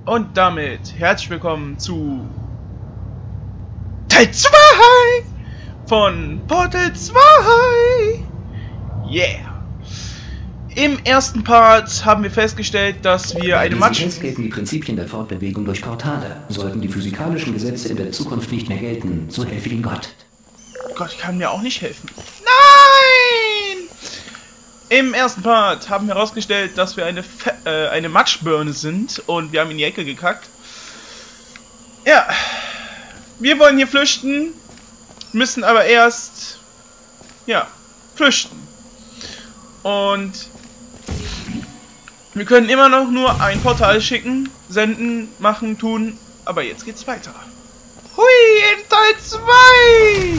Und damit herzlich willkommen zu Teil 2 von Portal 2. Yeah. Im ersten Part haben wir festgestellt, dass wir eine Jetzt gelten die Prinzipien der Fortbewegung durch Portale. Sollten die physikalischen Gesetze in der Zukunft nicht mehr gelten, so helfe Ihnen Gott. Gott, ich kann mir auch nicht helfen. Nein! Im ersten Part haben wir herausgestellt, dass wir eine Matschbirne sind und wir haben in die Ecke gekackt. Ja, wir wollen hier flüchten, müssen aber erst, ja, flüchten. Und wir können immer noch nur ein Portal schicken, senden, machen, tun, aber jetzt geht's weiter. Hui, in Teil 2!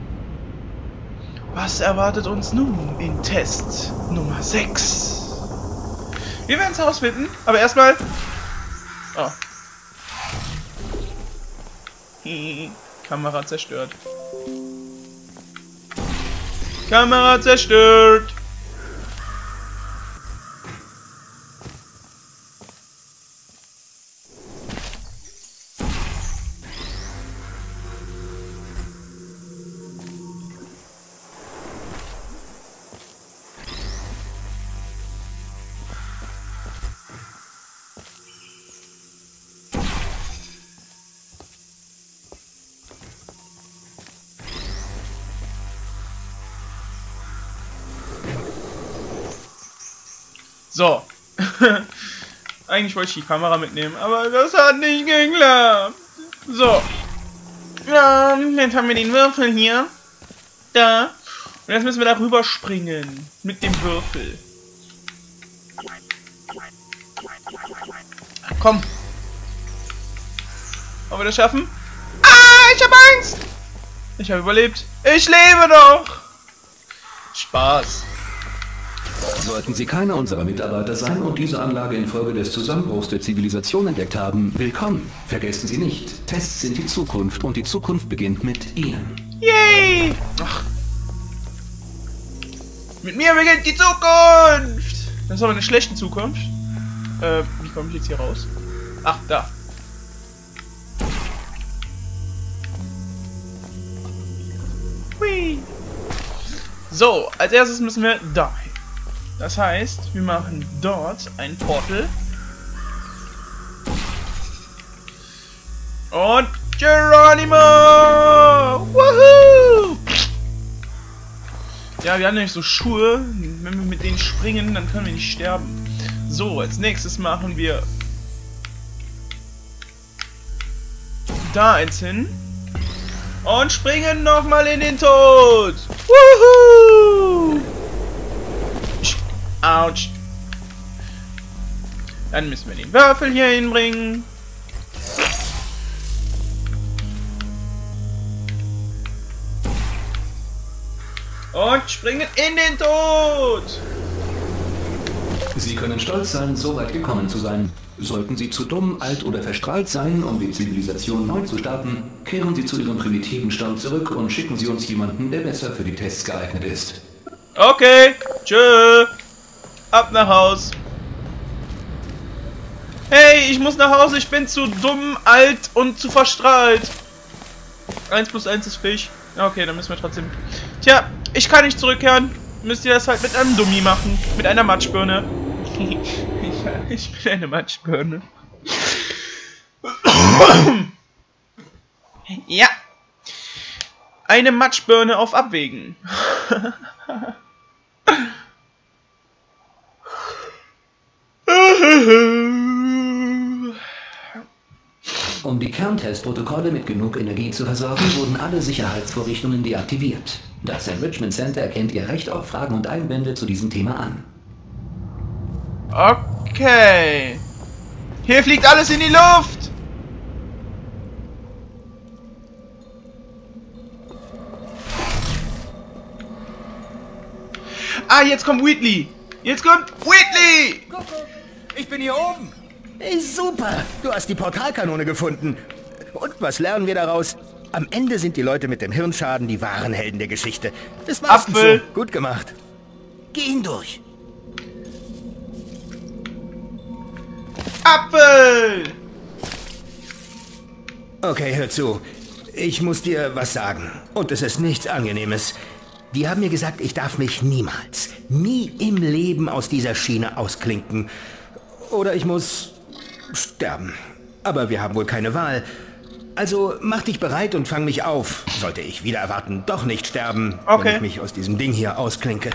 Was erwartet uns nun in Test Nummer 6? Wir werden es herausfinden, aber erstmal... Oh. Kamera zerstört. Kamera zerstört! So. Eigentlich wollte ich die Kamera mitnehmen, aber das hat nicht geklappt. So. Ja, jetzt haben wir den Würfel hier. Da. Und jetzt müssen wir da rüber springen. Mit dem Würfel. Komm. Wollen wir das schaffen? Ah, ich habe Angst. Ich habe überlebt. Ich lebe noch. Spaß. Sollten Sie keiner unserer Mitarbeiter sein und diese Anlage infolge des Zusammenbruchs der Zivilisation entdeckt haben, willkommen. Vergessen Sie nicht, Tests sind die Zukunft und die Zukunft beginnt mit Ihnen. Yay! Ach. Mit mir beginnt die Zukunft! Das ist aber eine schlechte Zukunft. Wie komme ich jetzt hier raus? Ach, da. Hui. So, als erstes müssen wir dahin. Das heißt, wir machen dort ein Portal. Und Geronimo! Woohoo! Ja, wir haben nämlich so Schuhe. Wenn wir mit denen springen, dann können wir nicht sterben. So, als nächstes machen wir da eins hin. Und springen nochmal in den Tod. Woohoo! Autsch. Dann müssen wir den Würfel hier hinbringen. Und springen in den Tod. Sie können stolz sein, so weit gekommen zu sein. Sollten Sie zu dumm, alt oder verstrahlt sein, um die Zivilisation neu zu starten, kehren Sie zu Ihrem primitiven Stand zurück und schicken Sie uns jemanden, der besser für die Tests geeignet ist. Okay, tschö. Ab nach Haus. Hey, ich muss nach Hause. Ich bin zu dumm, alt und zu verstrahlt. 1 plus 1 ist Fisch. Okay, dann müssen wir trotzdem... Tja, ich kann nicht zurückkehren. Müsst ihr das halt mit einem Dummi machen. Mit einer Matschbirne. Ich bin eine Matschbirne. Ja. Eine Matschbirne auf Abwägen. Um die Kerntestprotokolle mit genug Energie zu versorgen, wurden alle Sicherheitsvorrichtungen deaktiviert. Das Enrichment Center erkennt Ihr Recht auf Fragen und Einwände zu diesem Thema an. Okay. Hier fliegt alles in die Luft. Ah, jetzt kommt Wheatley. Jetzt kommt Wheatley. Guck, ich bin hier oben. Hey, super. Du hast die Portalkanone gefunden. Und was lernen wir daraus? Am Ende sind die Leute mit dem Hirnschaden die wahren Helden der Geschichte. Das war's. Apfel. So. Gut gemacht. Geh ihn durch. Apfel! Okay, hör zu. Ich muss dir was sagen. Und es ist nichts Angenehmes. Die haben mir gesagt, ich darf mich niemals, nie im Leben aus dieser Schiene ausklinken. Oder ich muss sterben. Aber wir haben wohl keine Wahl. Also mach dich bereit und fang mich auf. Sollte ich wieder erwarten, doch nicht sterben, wenn ich mich aus diesem Ding hier ausklinke.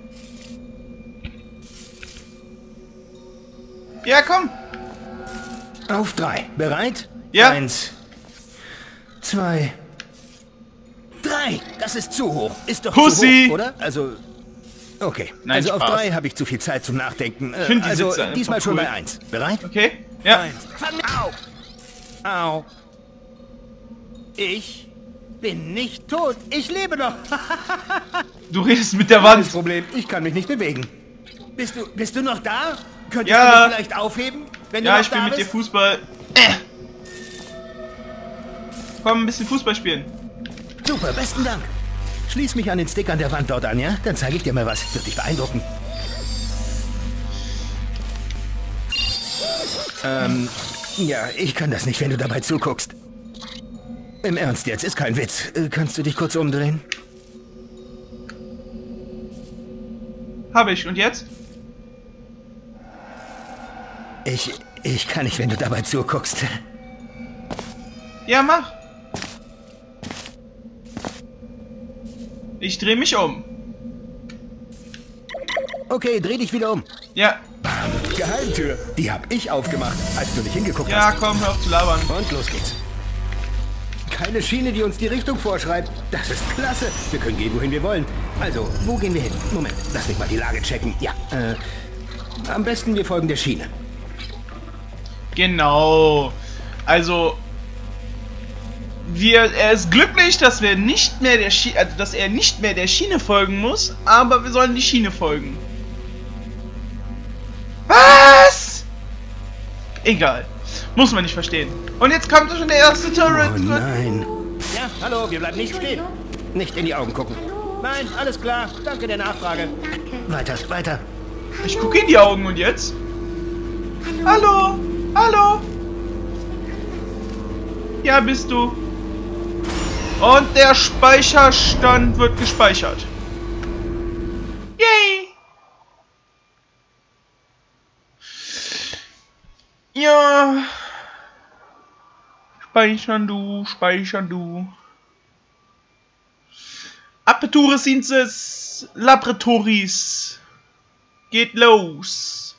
Ja, komm. Auf 3. Bereit? Ja. 1, 2, 3. Das ist zu hoch. Ist doch Pussy. zu hoch, oder? Also, okay. Nein, also Spaß. auf 3 habe ich zu viel Zeit zum Nachdenken. find die Also Sitze einfach diesmal schon cool. bei 1. Bereit? Okay. Ja. 1. Au. Au. Ich bin nicht tot. Ich lebe noch. Du redest mit der Das Wand. Problem, ich kann mich nicht bewegen. Bist du noch da? Könntest Ja. du mich vielleicht aufheben? Wenn du Ja, noch ich spiele da mit dir bist? Fußball. Komm, ein bisschen Fußball spielen. Super, besten Dank. Schließ mich an den Stick an der Wand dort an, ja? Dann zeige ich dir mal was. Wird dich beeindrucken. Ja, ich kann das nicht, wenn du dabei zuguckst. Im Ernst jetzt, ist kein Witz. Kannst du dich kurz umdrehen? Habe ich. Und jetzt? Ich kann nicht, wenn du dabei zuguckst. Ja, mach. Ich drehe mich um. Okay, dreh dich wieder um. Ja. Geheimtür. Die hab ich aufgemacht, als du nicht hingeguckt Ja, hast. komm, hör auf zu labern. Und los geht's. Keine Schiene, die uns die Richtung vorschreibt. Das ist klasse. Wir können gehen, wohin wir wollen. Also, wo gehen wir hin? Moment, lass mich mal die Lage checken. Ja, am besten wir folgen der Schiene. Genau. Also, er ist glücklich, dass wir nicht mehr dass er nicht mehr der Schiene folgen muss, aber wir sollen die Schiene folgen. Was? Egal. Muss man nicht verstehen. Und jetzt kommt schon der erste Turret. Oh nein. Ja, hallo, wir bleiben nicht stehen. Nicht in die Augen gucken. Nein, alles klar. Danke der Nachfrage. Weiter, weiter. Ich gucke in die Augen und jetzt? Hallo? Hallo? Ja, bist du. Und der Speicherstand wird gespeichert. Yay! Ja. Speichern du. Aperture Sciences Laboratories. Geht los.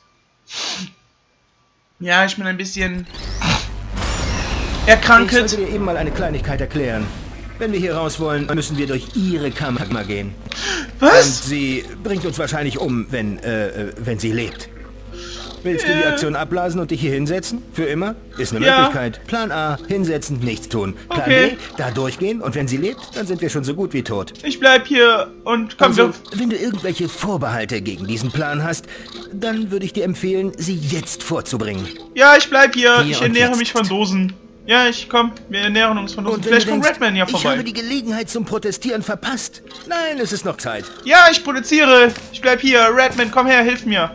Ja, ich bin ein bisschen erkrankt. Ich sollte dir eben mal eine Kleinigkeit erklären. Wenn wir hier raus wollen, müssen wir durch ihre Kammer gehen. Und Was? sie bringt uns wahrscheinlich um, wenn sie lebt. Willst du die Aktion abblasen und dich hier hinsetzen? Für immer? Ist eine Ja. Möglichkeit. Plan A, hinsetzen, nichts tun. Plan Okay. B, da durchgehen und wenn sie lebt, dann sind wir schon so gut wie tot. Ich bleib hier und komm, Also, wenn du irgendwelche Vorbehalte gegen diesen Plan hast, dann würde ich dir empfehlen, sie jetzt vorzubringen. ja, ich bleib hier. Hier Ich und ernähre jetzt. mich von Dosen. Ja, wir ernähren uns von Dosen. Und wenn Vielleicht du kommt denkst, Redman ja ich habe vorbei. die Gelegenheit zum Protestieren verpasst. Nein, es ist noch Zeit. Ja, ich produziere. Ich bleib hier. Redman, komm her, hilf mir.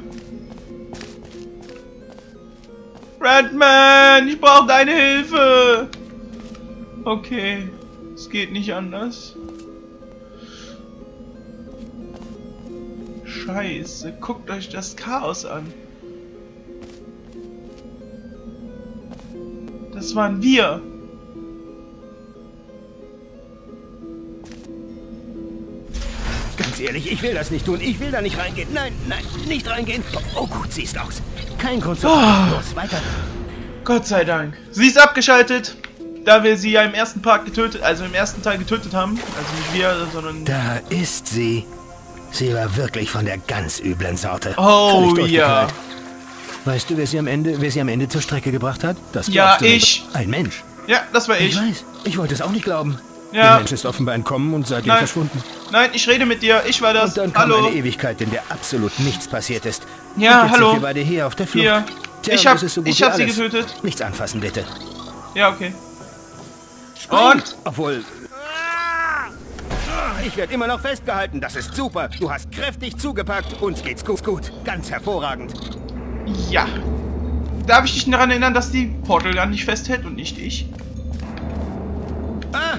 Redman, ich brauche deine Hilfe. Okay, es geht nicht anders. Scheiße, guckt euch das Chaos an. Das waren wir. Ganz ehrlich, ich will das nicht tun. Ich will da nicht reingehen. Nein, nein, nicht reingehen. Oh gut, siehst aus. Kein Grund zu... Los, weiter. Gott sei Dank. Sie ist abgeschaltet, da wir sie ja im ersten Part getötet, also im ersten Teil getötet haben. Also nicht wir, sondern... Da ist sie. Sie war wirklich von der ganz üblen Sorte. Oh, Völlig ja. durchgeknallt. Weißt du, wer sie am Ende zur Strecke gebracht hat? Das Ja, glaubst du nicht. ich. Ein Mensch. Ja, das war Ich ich. weiß. Ich wollte es auch nicht glauben. Ja. Der Mensch ist offenbar entkommen und seitdem Nein. verschwunden. Nein, ich rede mit dir. Ich war das. Und dann kam Hallo. eine Ewigkeit, in der absolut nichts passiert ist. Ja, und jetzt hallo. sind wir beide hier auf der Flucht. Hier. Tja, Ich und hab- das ist so gut ich wie hab sie alles. getötet. Nichts anfassen, bitte. Ja, okay. Spring. Und? Obwohl... Ich werde immer noch festgehalten. Das ist super. Du hast kräftig zugepackt. Uns geht's gut. Ganz hervorragend. Ja. Darf ich dich daran erinnern, dass die Portal Gun nicht festhält und nicht ich?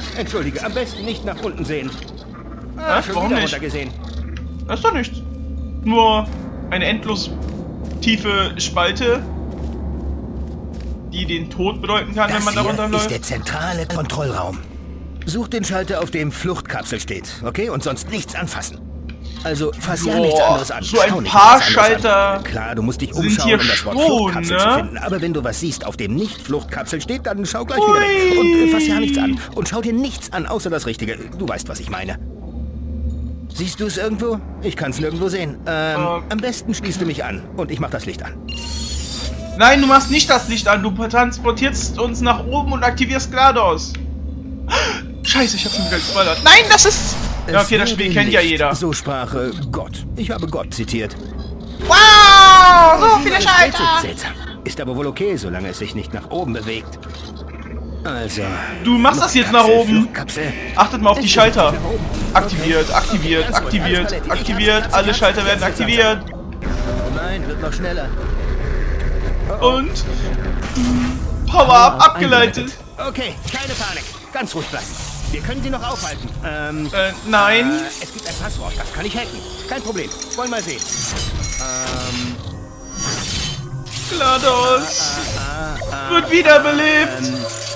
Entschuldige, am besten nicht nach unten sehen. Schon warum wieder nicht? runtergesehen. Das ist doch nichts. Nur eine endlos tiefe Spalte, die den Tod bedeuten kann, wenn man da Das hier runterläuft. ist der zentrale Kontrollraum. Such den Schalter, auf dem Fluchtkapsel steht, okay? Und sonst nichts anfassen. Also fass ja nichts anderes an. So ein Schau nicht paar was anderes Schalter an. Klar, du musst dich sind umschauen, hier um das Wort schon, Fluchtkapsel ne? zu finden. Aber wenn du was siehst, auf dem nicht Fluchtkapsel steht, dann schau gleich wieder weg. Und fass ja nichts an. Und schau dir nichts an, außer das Richtige. Du weißt, was ich meine. Siehst du es irgendwo? Ich kann es nirgendwo sehen. Am besten schließt du mich an und ich mach das Licht an. Nein, du machst nicht das Licht an. Du transportierst uns nach oben und aktivierst GLaDOS. Scheiße, ich hab's mir wieder gespoilert. Nein, das ist... Ja, okay, das Spiel kennt ja jeder. So sprach Gott. Ich habe Gott zitiert. Wow, so viele Schalter. Seltsam. Ist aber wohl okay, solange es sich nicht nach oben bewegt. Also... Du machst das jetzt nach oben. Fluchtkapsel. Achtet mal auf die Schalter. Aktiviert, aktiviert, aktiviert, aktiviert. Alle Schalter werden aktiviert. Oh nein, wird noch schneller. Und... Power-Up abgeleitet. Okay, keine Panik. Ganz ruhig bleiben. Wir können sie noch aufhalten. Nein. Es gibt ein Passwort, das kann ich hacken. Kein Problem. Wollen mal sehen. GLaDOS wird wiederbelebt.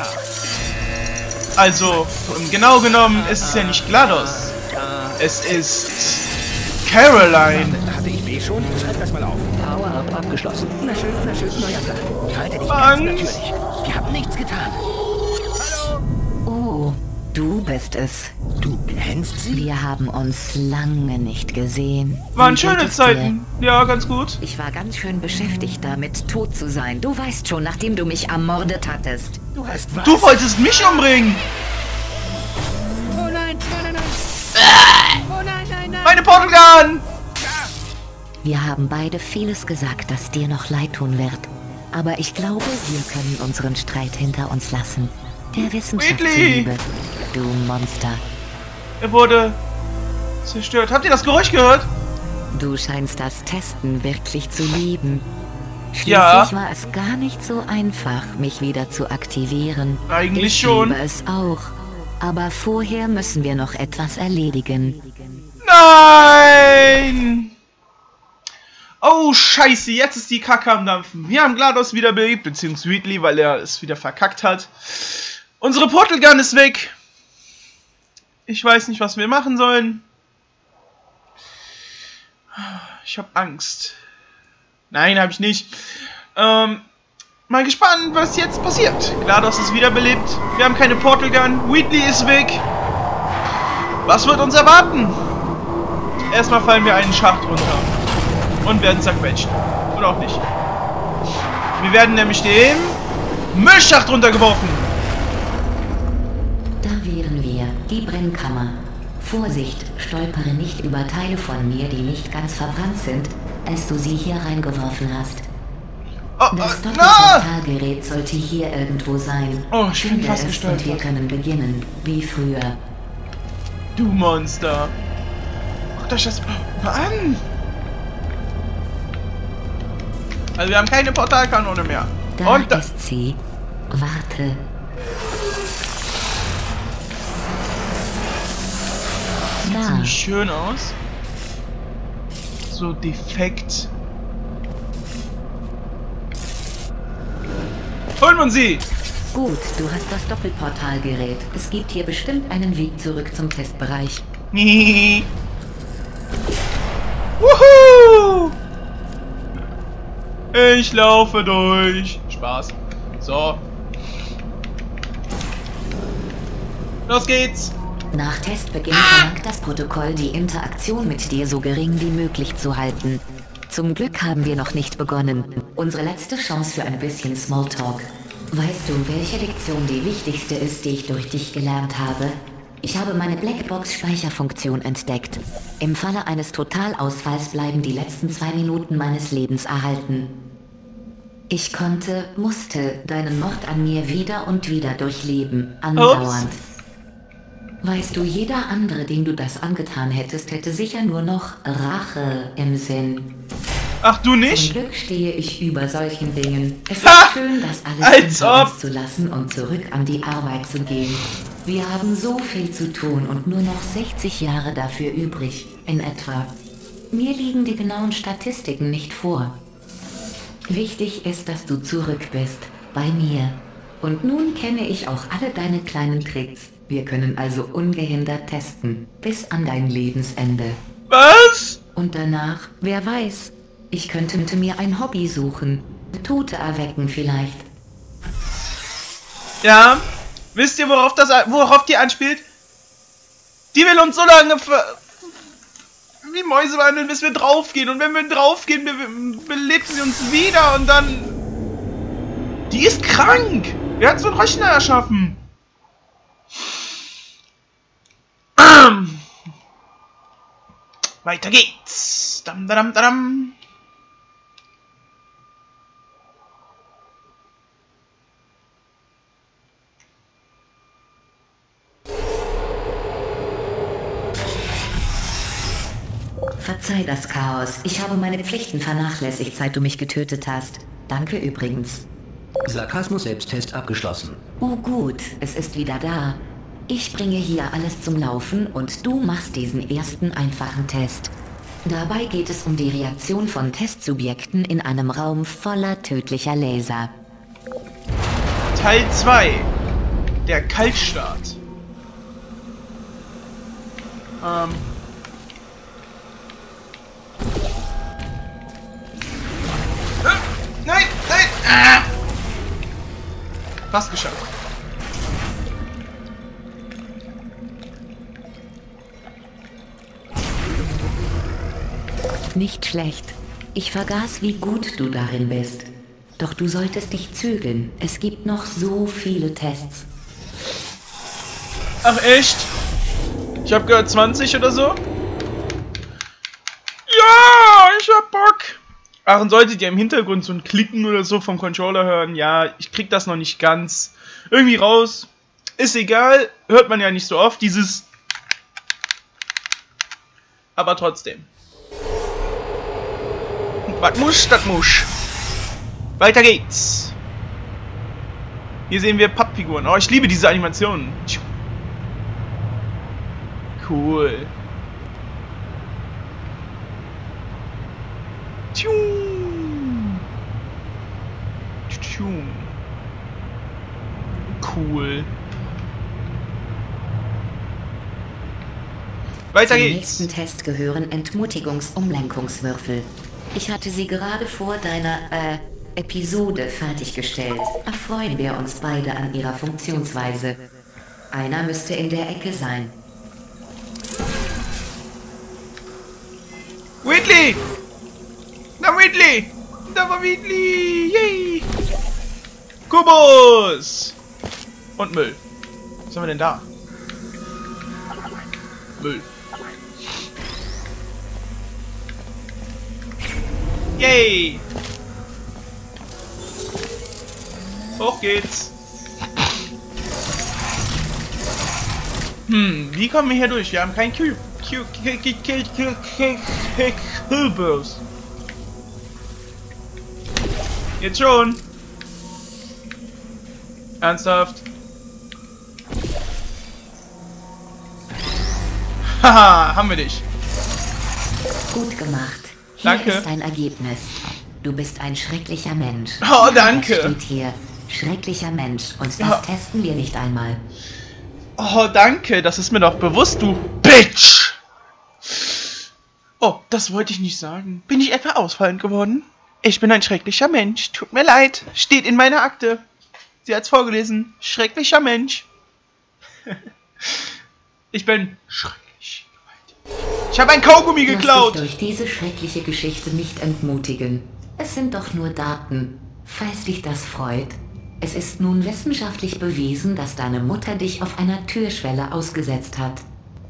Also, genau genommen ist es ja nicht GLaDOS. Es ist Caroline. Hatte ich B schon? Schreib das mal auf. Power-Up abgeschlossen. Na schön, na ja klar. Verhalte dich Angst. ganz natürlich. Wir haben nichts getan. Hallo? Oh, du bist es. Du kennst sie? Wir haben uns lange nicht gesehen. Waren Wie schöne geht es dir? Zeiten. Ja, ganz gut. Ich war ganz schön beschäftigt damit, tot zu sein. Du weißt schon, nachdem du mich ermordet hattest. Du hast was? Du wolltest mich umbringen. Oh nein, nein, nein, nein. Oh nein, nein, nein. Meine Portal Gun. Wir haben beide vieles gesagt, das dir noch leid tun wird. Aber ich glaube, wir können unseren Streit hinter uns lassen. Der Wissenschaft Wheatley! zuliebe. Du Monster. Er wurde zerstört. Habt ihr das Geräusch gehört? Du scheinst das Testen wirklich zu lieben. Schließlich Ja. war es gar nicht so einfach, mich wieder zu aktivieren. Eigentlich ich schon. liebe es auch. Aber vorher müssen wir noch etwas erledigen. Nein! Oh, scheiße, jetzt ist die Kacke am Dampfen. Wir haben GLaDOS wieder belebt, beziehungsweise Wheatley, weil er es wieder verkackt hat. Unsere Portal Gun ist weg. Ich weiß nicht, was wir machen sollen. Ich habe Angst. Nein, habe ich nicht. Mal gespannt, was jetzt passiert. GLaDOS ist wiederbelebt. Wir haben keine Portal Gun. Wheatley ist weg. Was wird uns erwarten? Erstmal fallen wir einen Schacht runter. Und werden zerquetscht. Oder auch nicht. Wir werden nämlich den Müllschacht runtergeworfen. Da wären wir, die Brennkammer. Vorsicht, stolpere nicht über Teile von mir, die nicht ganz verbrannt sind, als du sie hier reingeworfen hast. Oh, Das na! Doppelportalgerät sollte hier irgendwo sein. Oh, ich bin Finde fast es und wir gestolpert. können beginnen, wie früher. Du Monster. Guckt euch das mal an. Also wir haben keine Portalkanone mehr. Da Und da... ist sie. Warte. Da. Sieht schön aus. So defekt. Holen wir sie! Gut, du hast das Doppelportalgerät. Es gibt hier bestimmt einen Weg zurück zum Testbereich. Wuhu! Ich laufe durch. Spaß. So. Los geht's. Nach Testbeginn verlangt das Protokoll, die Interaktion mit dir so gering wie möglich zu halten. Zum Glück haben wir noch nicht begonnen. Unsere letzte Chance für ein bisschen Smalltalk. Weißt du, welche Lektion die wichtigste ist, die ich durch dich gelernt habe? Ich habe meine Blackbox-Speicherfunktion entdeckt. Im Falle eines Totalausfalls bleiben die letzten 2 Minuten meines Lebens erhalten. Ich musste deinen Mord an mir wieder und wieder durchleben, andauernd. Weißt du, jeder andere, dem du das angetan hättest, hätte sicher nur noch Rache im Sinn. Ach, du Zum nicht? Glück stehe ich über solchen Dingen. Es ist Ha! schön, das alles Als hinter ob! uns zu lassen und zurück an die Arbeit zu gehen. Wir haben so viel zu tun und nur noch 60 Jahre dafür übrig, in etwa. Mir liegen die genauen Statistiken nicht vor. Wichtig ist, dass du zurück bist, bei mir. Und nun kenne ich auch alle deine kleinen Tricks. Wir können also ungehindert testen, bis an dein Lebensende. Was? Und danach, wer weiß, ich könnte mir ein Hobby suchen. Tote erwecken vielleicht. Ja, wisst ihr, worauf die anspielt? Die will uns so lange wie Mäuse behandeln, bis wir draufgehen. Und wenn wir draufgehen, belebt sie uns wieder und dann... Die ist krank! Wer hat so einen Rechner erschaffen? Weiter geht's. Dam, dam, dam. Verzeih das Chaos. Ich habe meine Pflichten vernachlässigt, seit du mich getötet hast. Danke übrigens. Sarkasmus-Selbsttest abgeschlossen. Oh gut, es ist wieder da. Ich bringe hier alles zum Laufen und du machst diesen ersten einfachen Test. Dabei geht es um die Reaktion von Testsubjekten in einem Raum voller tödlicher Laser. Teil 2. Der Kaltstart. Nein, nein! Ah! Fast geschafft. Nicht schlecht. Ich vergaß, wie gut du darin bist. Doch du solltest dich zügeln. Es gibt noch so viele Tests. Ach echt? Ich hab gehört 20 oder so. Ja, ich hab Bock. Ach, und solltet ihr im Hintergrund so ein Klicken oder so vom Controller hören, ja, ich krieg das noch nicht ganz irgendwie raus. Ist egal, hört man ja nicht so oft, dieses... Aber trotzdem. Was muss, das muss. Weiter geht's. Hier sehen wir Pappfiguren. Oh, ich liebe diese Animationen. Cool. Cool. Weiter Zum geht's. nächsten Test gehören Entmutigungs-Umlenkungswürfel. Ich hatte sie gerade vor deiner, Episode fertiggestellt. Erfreuen wir uns beide an ihrer Funktionsweise. Einer müsste in der Ecke sein. Whitley! Na, Whitley! Da war Whitley! Yay! Kubus! Und Müll. Was haben wir denn da? Müll. Yay! Hoch geht's. Wie kommen wir hier durch? Wir haben keinen Kühlbus. Jetzt schon. Ernsthaft? Haha, haben wir dich. Gut gemacht. Hier Danke. ist dein Ergebnis. Du bist ein schrecklicher Mensch. Oh, danke. Das steht hier. Schrecklicher Mensch. Und das Ja. testen wir nicht einmal. Oh, danke. Das ist mir doch bewusst, du Bitch. Oh, das wollte ich nicht sagen. Bin ich etwa ausfallend geworden? Ich bin ein schrecklicher Mensch. Tut mir leid. Steht in meiner Akte. Sie hat's vorgelesen. Schrecklicher Mensch. Ich bin schrecklich. Ich habe ein Kaugummi Lass geklaut. dich durch diese schreckliche Geschichte nicht entmutigen. Es sind doch nur Daten. Falls dich das freut. Es ist nun wissenschaftlich bewiesen, dass deine Mutter dich auf einer Türschwelle ausgesetzt hat.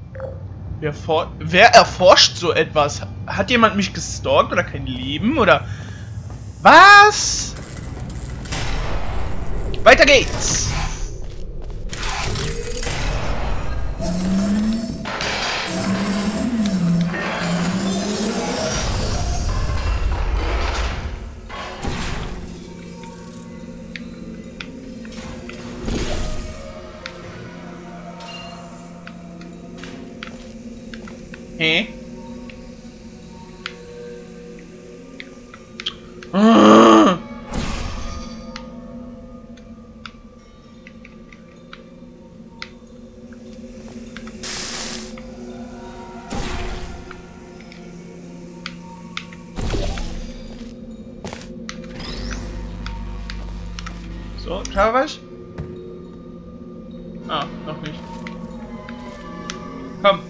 Wer erforscht so etwas? Hat jemand mich gestalkt oder kein Leben? Oder... Was? Weiter geht's. Hä? So, schau was? Ah, noch nicht. Komm.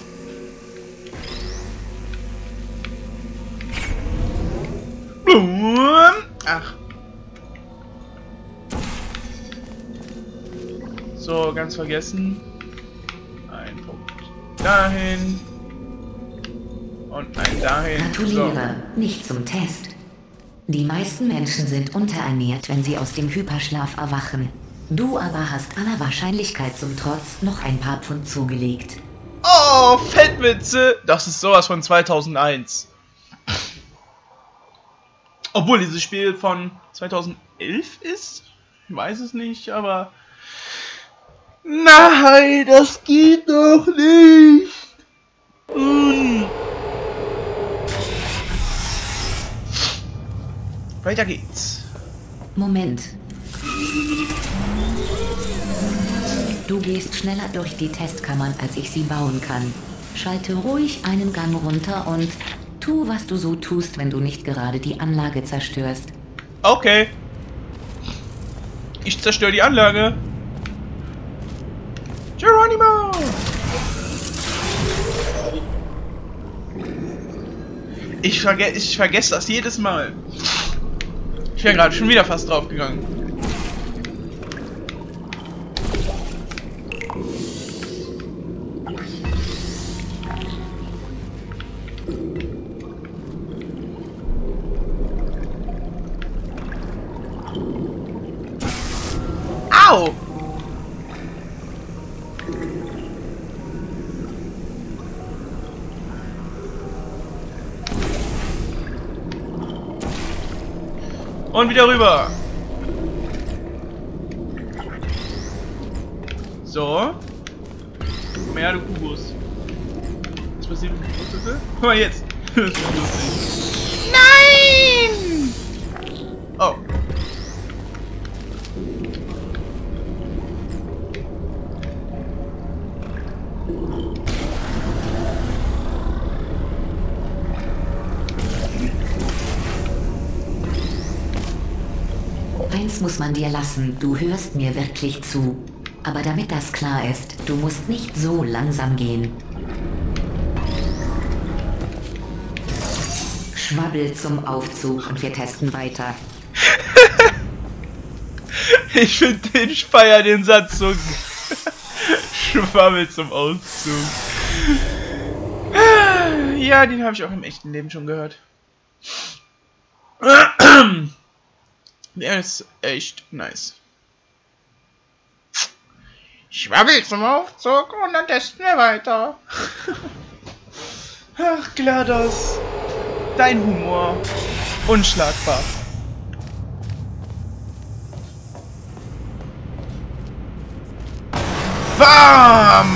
Ach. So, ganz vergessen. Ein Punkt dahin. Und ein dahin. Gratuliere, nicht zum Test. Die meisten Menschen sind unterernährt, wenn sie aus dem Hyperschlaf erwachen. Du aber hast aller Wahrscheinlichkeit zum Trotz noch ein paar Pfund zugelegt. Oh, Fettwitze! Das ist sowas von 2001. Obwohl dieses Spiel von 2011 ist? Ich weiß es nicht, aber... Nein, das geht doch nicht! Weiter geht's. Moment. Du gehst schneller durch die Testkammern, als ich sie bauen kann. Schalte ruhig einen Gang runter und tu, was du so tust, wenn du nicht gerade die Anlage zerstörst. Okay. Ich zerstöre die Anlage. Geronimo! Ich vergesse das jedes Mal. Ich wäre gerade schon wieder fast draufgegangen. Au! Und wieder rüber. So. Komm her, du Kubus. Was passiert mit dem Kubus? Guck mal jetzt. Das ist lustig. Nein! Oh. Eins muss man dir lassen, du hörst mir wirklich zu. Aber damit das klar ist, du musst nicht so langsam gehen. Schwabbel zum Aufzug und wir testen weiter. Ich finde den Feier den Satz so. Schwabbel zum Auszug. Ja, den habe ich auch im echten Leben schon gehört. Der ist echt nice. Schwabbel zum Aufzug und dann testen wir weiter. Ach, GLaDOS. Dein Humor. Unschlagbar. Bam!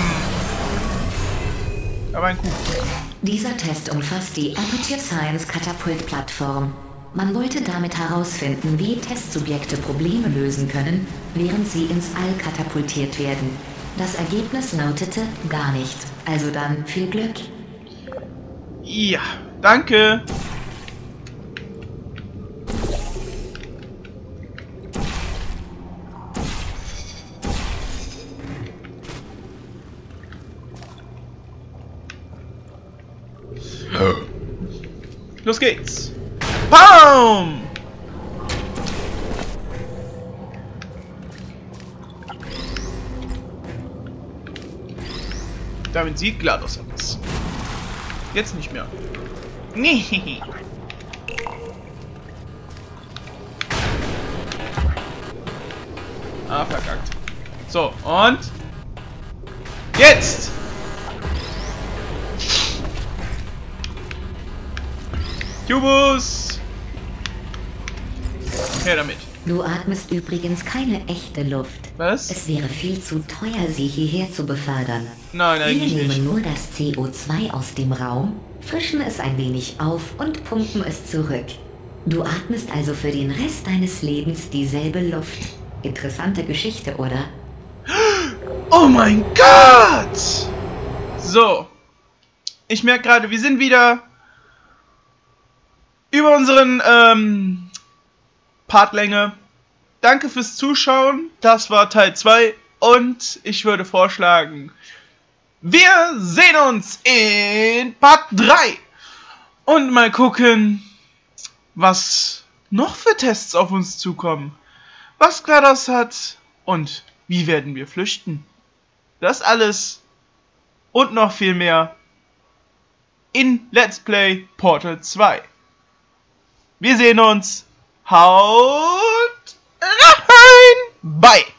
Aber ein Kuchen. Dieser Test umfasst die Aperture Science Katapult-Plattform. Man wollte damit herausfinden, wie Testsubjekte Probleme lösen können, während sie ins All katapultiert werden. Das Ergebnis lautete gar nicht. Also dann viel Glück. Ja, danke. Los geht's. Bam! Damit sieht GLaDOS aus. Jetzt nicht mehr. Nee. Ah, verkackt. So, und jetzt! Kubus! Her damit. Du atmest übrigens keine echte Luft. Was? Es wäre viel zu teuer, sie hierher zu befördern. Nein, eigentlich Wir nicht. nehmen nur das CO2 aus dem Raum, frischen es ein wenig auf und pumpen es zurück. Du atmest also für den Rest deines Lebens dieselbe Luft. Interessante Geschichte, oder? Oh mein Gott! So. Ich merke gerade, wir sind wieder über unseren Partlänge. Danke fürs Zuschauen. Das war Teil 2. Und ich würde vorschlagen, wir sehen uns in Part 3. Und mal gucken, was noch für Tests auf uns zukommen. Was GLaDOS hat und wie werden wir flüchten. Das alles und noch viel mehr in Let's Play Portal 2. Wir sehen uns. Haut rein! Bye!